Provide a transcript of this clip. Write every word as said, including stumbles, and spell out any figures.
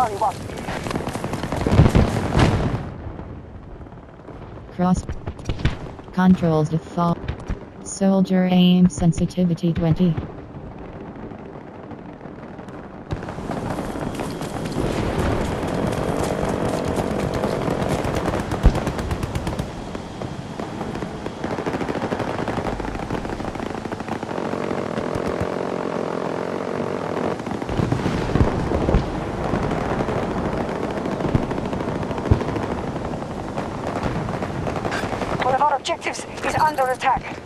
Charlie one. Cross. Controls default. Soldier aim sensitivity twenty. One of our objectives is under attack.